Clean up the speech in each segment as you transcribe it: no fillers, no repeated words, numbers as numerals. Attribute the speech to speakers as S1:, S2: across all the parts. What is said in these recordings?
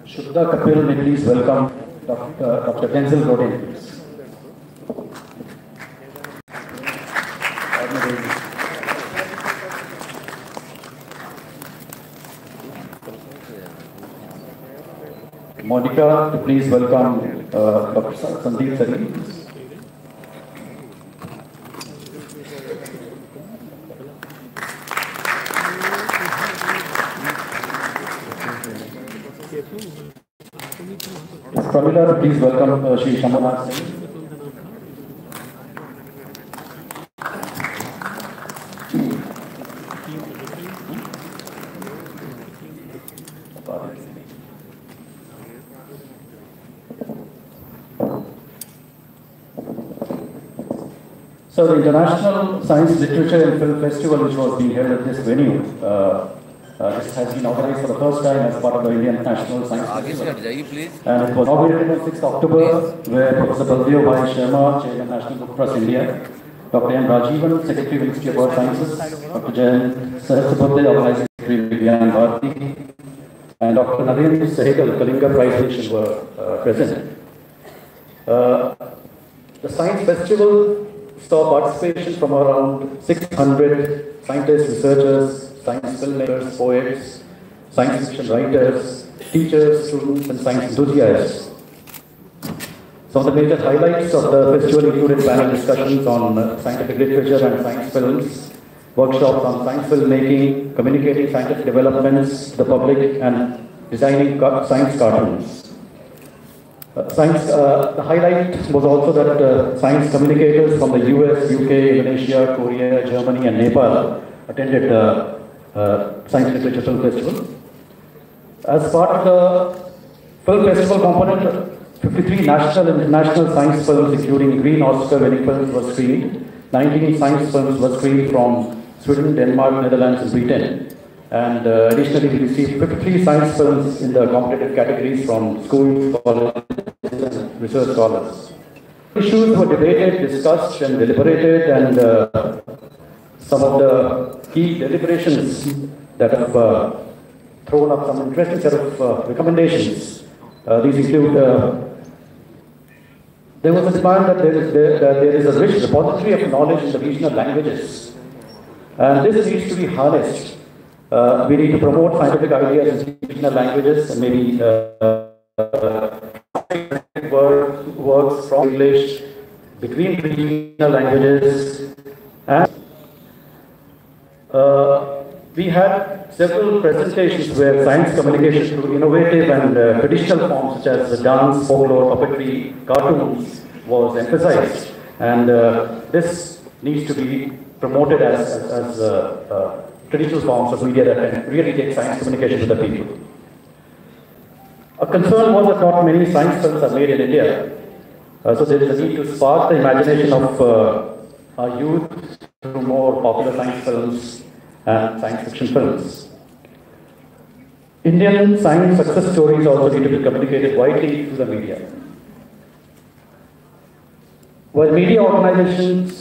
S1: Shubda Kapil, may please welcome Dr. Denzel Rodin, please. Monica, to please welcome Dr. Sandeep Sari. Pramila, to please welcome Shri Shambhanath Singh. So the International Science, Literature and Film Festival, which was being held at this venue, this has been organized for the first time as part of the Indian National Science Festival. And it was inaugurated on 6th October, where Professor Baldev Bhai Sharma, Chairman National Book Trust India, Dr. N. Rajivan, Secretary Ministry of Earth Sciences, Dr. Jayan Sahasrabudhe, Organizing Secretary Vigyan Bharati, and Dr. Narendra Sehgal, Kalinga Prize winners were present. The Science Festival saw participation from around 600 scientists, researchers, science filmmakers, poets, science fiction writers, teachers, students, and science enthusiasts. Some of the major highlights of the festival included panel discussions on scientific literature and science films, workshops on science filmmaking, communicating scientific developments to the public, and designing science cartoons. The highlight was also that science communicators from the US, UK, Indonesia, Korea, Germany, and Nepal attended the Science Literature Film Festival. As part of the film festival component, 53 national and international science films, including Green Oscar-winning films, were screened. 19 science films were screened from Sweden, Denmark, Netherlands, and Britain. And additionally, we received 53 science films in the competitive categories from schools, colleges, and research scholars. Issues were debated, discussed, and deliberated, and some of the key deliberations that have thrown up some interesting set of recommendations. These include, there was a demand that there is a rich repository of knowledge in the regional languages, and this needs to be harnessed. We need to promote scientific ideas in regional languages, and maybe works from English between regional languages. And we had several presentations where science communication through innovative and traditional forms such as dance, folklore, puppetry, cartoons was emphasized. And this needs to be promoted as traditional forms of media that can really take science communication to the people. A concern was that not many science films are made in India. So there is a need to spark the imagination of our youth through more popular science films and science fiction films. Indian science success stories also need to be communicated widely through the media. While media organizations,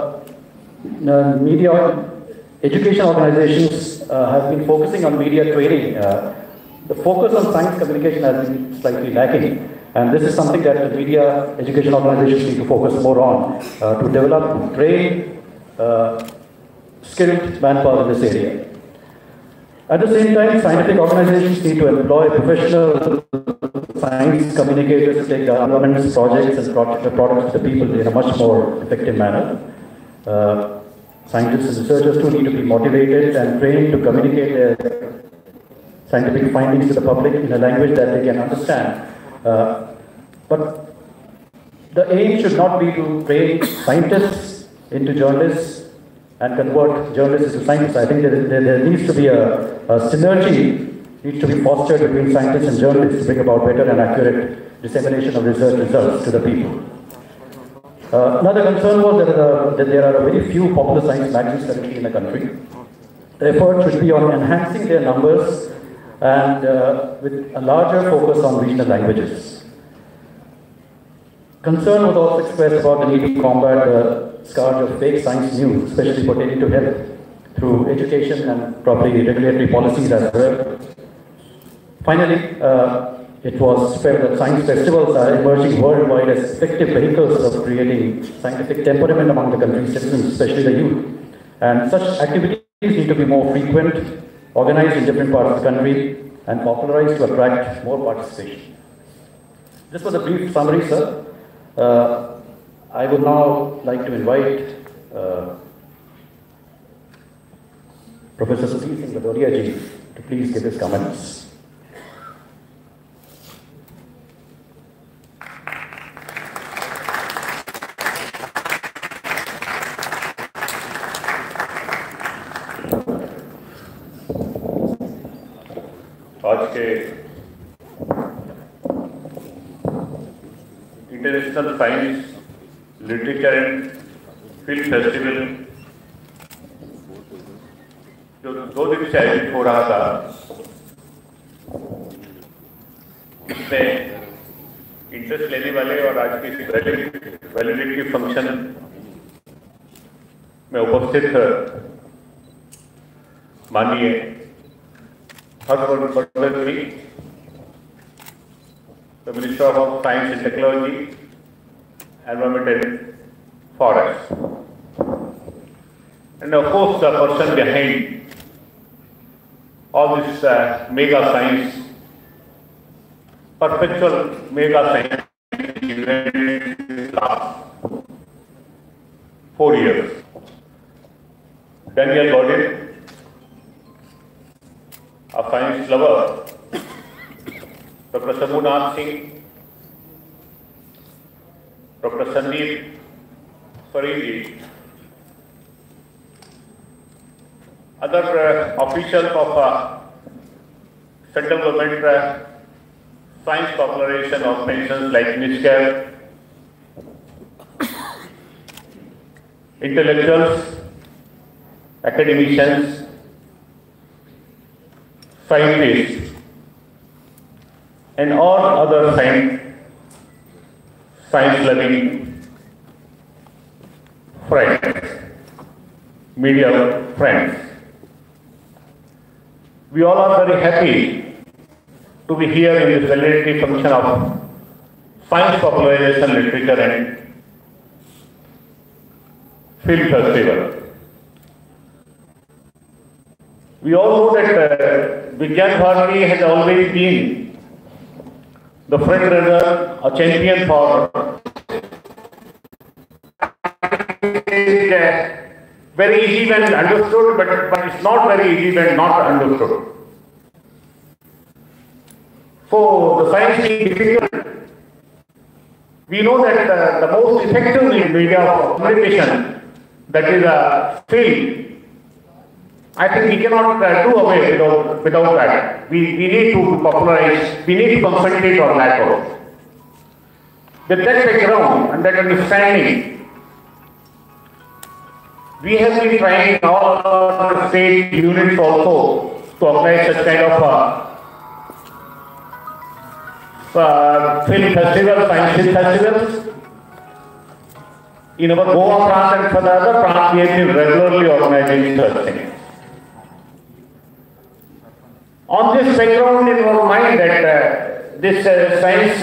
S1: education organizations have been focusing on media training, the focus on science communication has been slightly lacking. And this is something that the media education organizations need to focus more on to develop, train, skilled manpower in this area. At the same time, scientific organizations need to employ professional science communicators to take government's projects and products to the people in a much more effective manner. Scientists and researchers too need to be motivated and trained to communicate their scientific findings to the public in a language that they can understand. But the aim should not be to train scientists into journalists and convert journalists into scientists. I think there needs to be a synergy needs to be fostered between scientists and journalists to bring about better and accurate dissemination of research results to the people. Another concern was that there are very few popular science magazines currently in the country. The effort should be on enhancing their numbers and with a larger focus on regional languages. Concern was also expressed about the need to combat the scourge of fake science news, especially pertaining to health, through education and probably regulatory policies as well. Finally, It was felt that science festivals are emerging worldwide as effective vehicles of creating scientific temperament among the country's citizens, especially the youth. And such activities need to be more frequent, organized in different parts of the country, and popularized to attract more participation. This was a brief summary, sir. I would now like to invite Professor Sudhir Singh Bhadoria ji to please give his comments.
S2: आज के international science literature and film festival जो 2 दिन से आयोजित हो रहा था, इसमें इंटरेस्ट लेने वाले और आज की वैलिडिटी फंक्शन में उपस्थित माननीय Hardwork ji, the Minister of Science and Technology, Environment and Forest, and of course the person behind all this mega science, perpetual mega science event last 4 years. Daniel Gordon, a science lover, Dr. Shambhunath Singh, Dr. Sandeep Fariji, other officials of central government science population organizations like NISCAR, intellectuals, academicians, scientists, and all other science-loving friends, media friends. We all are very happy to be here in this validity function of science popularization, literature and film festival. We all know that Vigyan Bharati has always been the front runner, a champion for very easy when understood, but it's not very easy when not understood. So the science is difficult. We know that the most effective media of communication, that is a film, I think we cannot do away without that. We need to popularize, we need to concentrate on that also. With that background and that understanding, we have been trying all our state units also to organize such kind of film festivals, science film festivals. In our Goa branch and for the other branch, we have been regularly organizing such things. On this background, in our mind that this science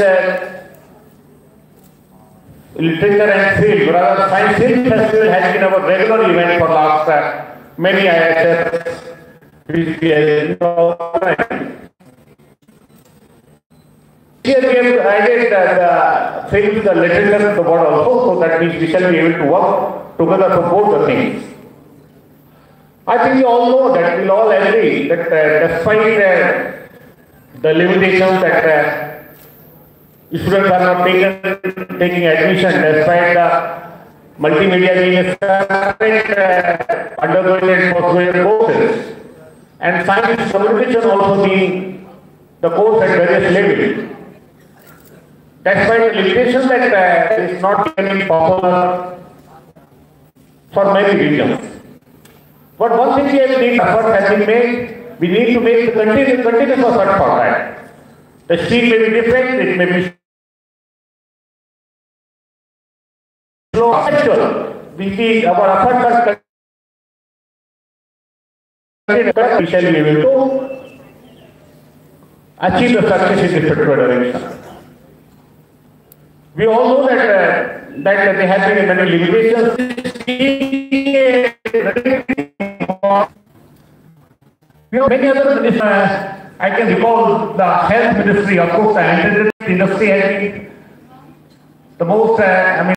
S2: literature and film, rather science film festival has been our regular event for last many ISFs which we have organized. Here we have added the film, the literature to the board also, so that we shall be able to work together for both the things. I think we all know that we all agree that despite the limitations that students are not taking admission, despite the multimedia being a separate undergraduate and postgraduate courses, and science communication also being the course at various levels. Despite the limitation that is not becoming popular for many reasons. But one thing we have made, effort has been made, we need to make the continuous effort for that. The speed may be different, it may be slow, actual. We see our efforts are continuous, we shall be able to achieve the success in this particular direction. We all know that there have been many limitations. Many other ministries, I can recall the health ministry, of course, the entertainment industry has been the most,